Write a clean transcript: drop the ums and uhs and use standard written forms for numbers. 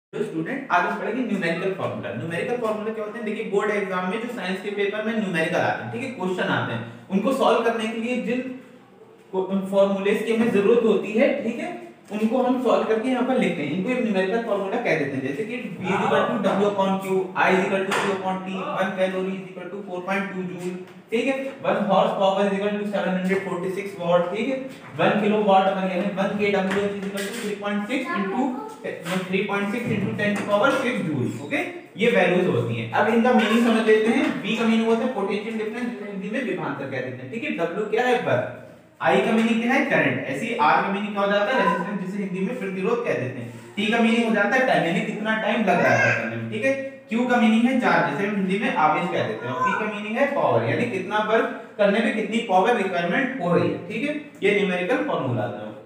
तो स्टूडेंट आज हम पढ़ेंगे न्यूमेरिकल फार्मूला। न्यूमेरिकल फार्मूला क्या होते हैं? देखिए बोर्ड एग्जाम में जो साइंस के पेपर में न्यूमेरिकल आते हैं, ठीक है, क्वेश्चन आते हैं, उनको सॉल्व करने के लिए जिन फॉर्मूलेस की हमें जरूरत होती है, ठीक है, उनको हम सॉल्व करके यहाँ पर लिखते हैं। इनको एक न्यूमेरिकल फार्मूला कह देते हैं। जैसे कि V = W/Q, I = Q/T, 1 calorie = 4.2 joule, ठीक है, 1 हॉर्स पावर = 746 वाट, ठीक है, 1 किलोवाट आवर यानी 1 kWh = 3.6 × 10⁶ जूल। ओके, ये वैल्यूज होती हैं। अब इनका मीनिंग समझ लेते हैं। V का मीनिंग होता है पोटेंशियल डिफरेंस, जिसे हिंदी में विभवांतर कह देते हैं, ठीक है। W क्या है? वर्क। I का मीनिंग क्या है? करंट। ऐसे ही R का मीनिंग क्या हो जाता है? रेजिस्टेंस, जिसे हिंदी में प्रतिरोध कह देते हैं। T का मीनिंग हो जाता है टाइम, यानी कितना टाइम लग रहा है करने में, ठीक है। Q का मीनिंग है चार्ज, जिसे हम हिंदी में आवेश कह देते हैं। और P का मीनिंग है पावर, यानी कितना वर्क करने में कितनी पावर रिक्वायरमेंट हो रही है, ठीक है। ये न्यूमेरिकल फार्मूला है।